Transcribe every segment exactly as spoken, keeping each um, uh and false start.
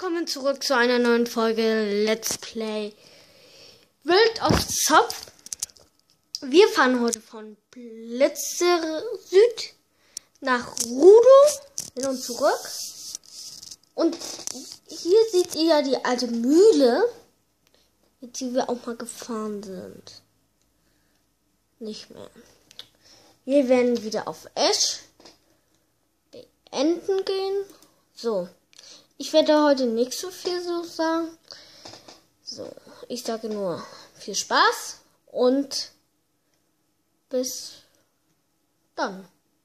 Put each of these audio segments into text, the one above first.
willkommen zurück zu einer neuen Folge Let's Play World of Zopf. Wir fahren heute von Blitzer Süd nach Rudo hin und zurück. Und hier seht ihr ja die alte Mühle, mit der wir auch mal gefahren sind. Nicht mehr. Wir werden wieder auf Ash beenden gehen. So. Ich werde heute nicht so viel so sagen. So, ich sage nur viel Spaß und bis dann.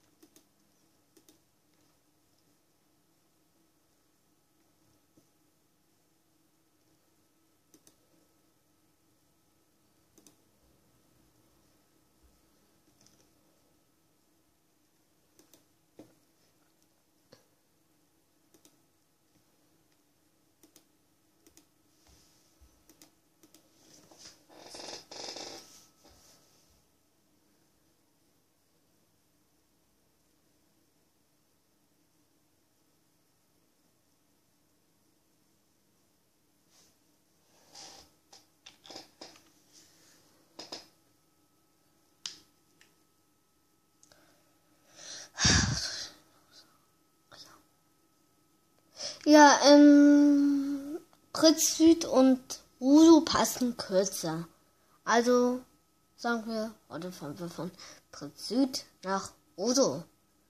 Ja, ähm, Fritz Süd und Rudo passen kürzer. Also sagen wir, heute fahren wir von Fritz Süd nach Rudo.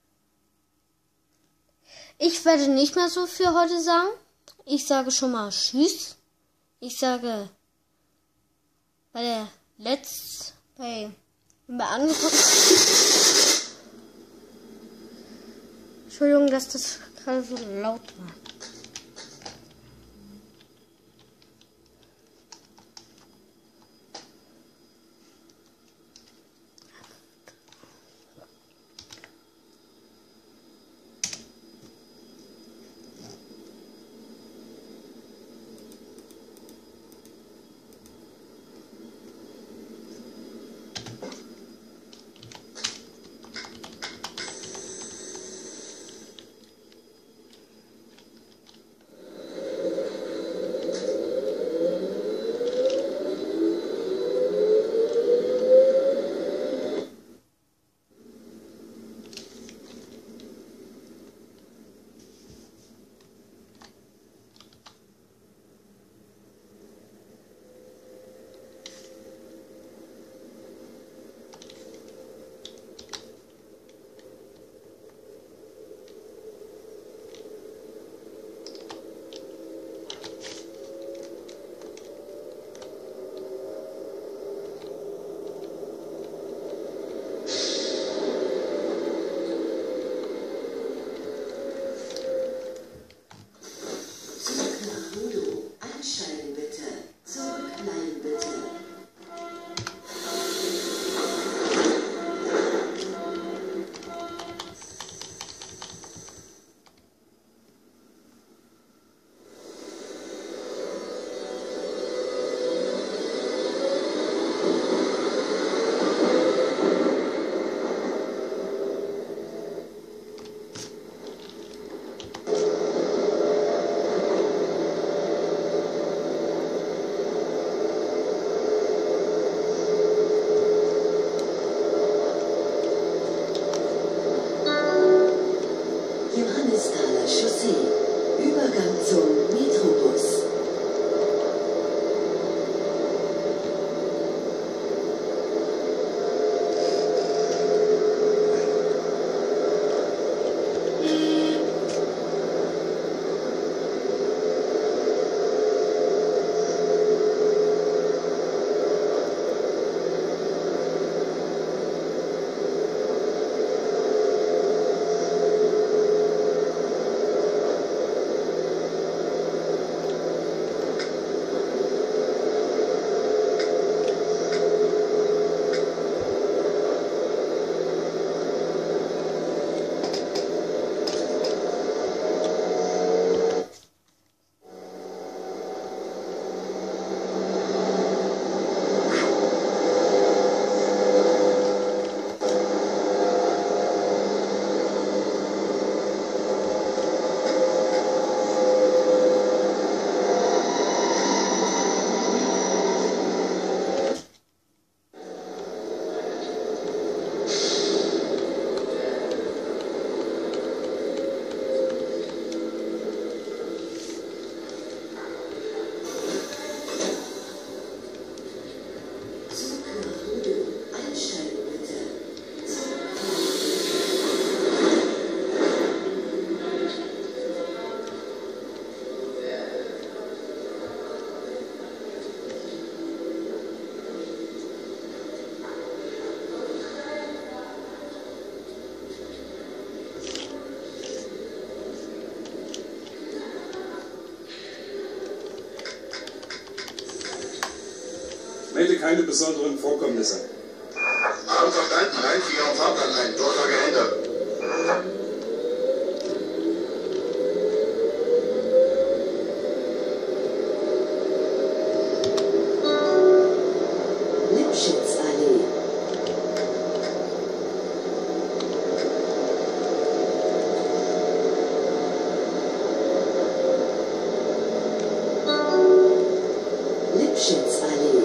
Ich werde nicht mehr so viel heute sagen. Ich sage schon mal Tschüss. Ich sage bei der letzten, bei, wenn wir angekommen. Entschuldigung, dass das gerade so laut war. Melde keine besonderen Vorkommnisse. Haben verstanden, rein vier am Fahrplan ein. Durchsage Ende. Lipschitzallee. Lipschitzallee.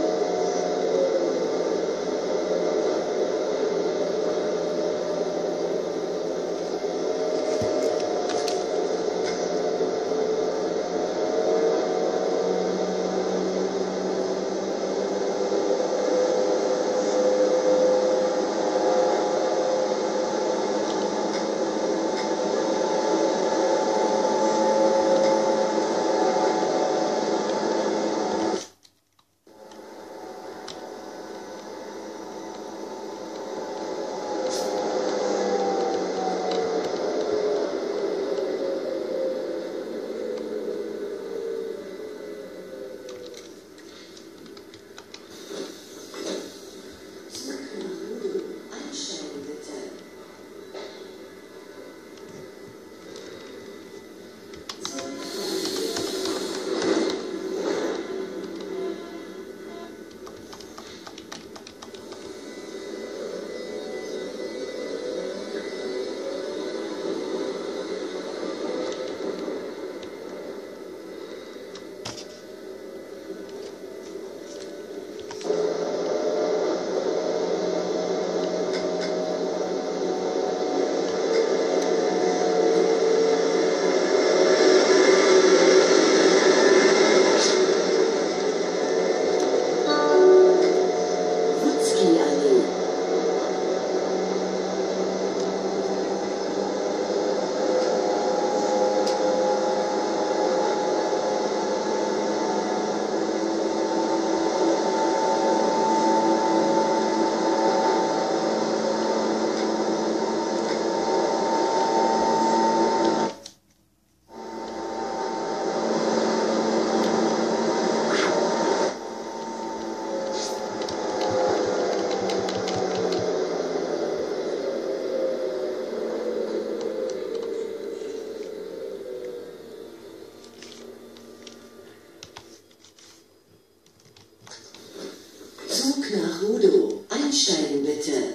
Zug nach Rudow. Einsteigen bitte.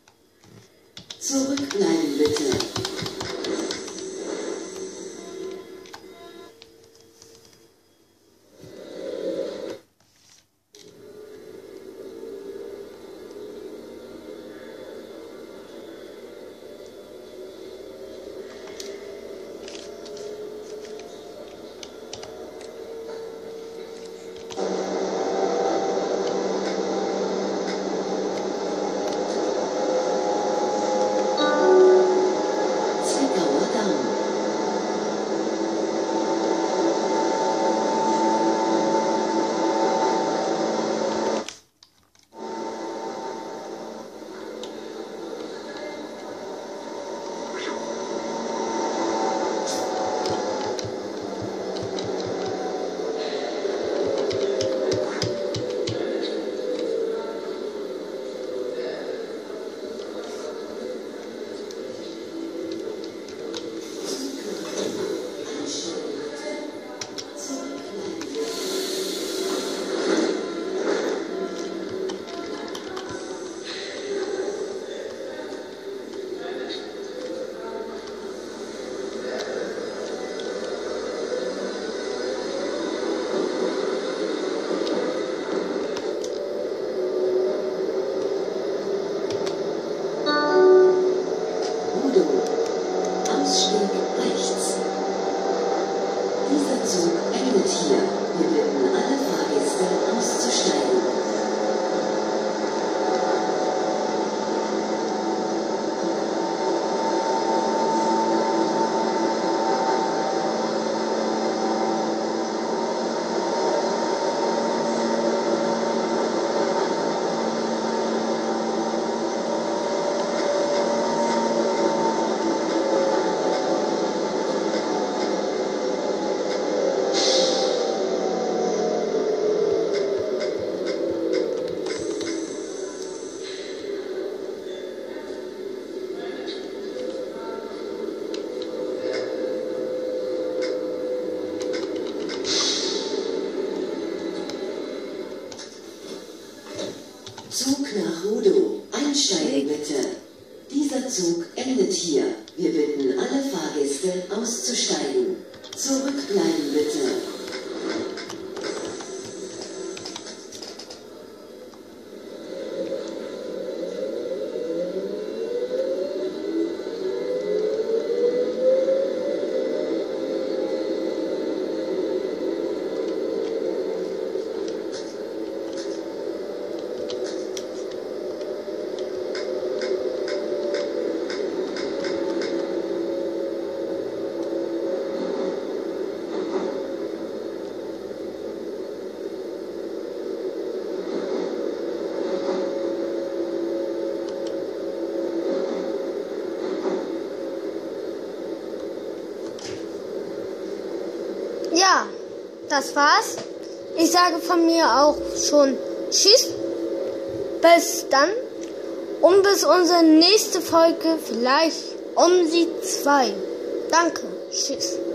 Zurückbleiben bitte. Zug nach Rudo. Einsteigen bitte. Dieser Zug endet hier. Wir bitten alle Fahrgäste auszusteigen. Zurückbleiben bitte. Ja, das war's. Ich sage von mir auch schon Tschüss. Bis dann. Und bis unsere nächste Folge, vielleicht um die zwei. Danke. Tschüss.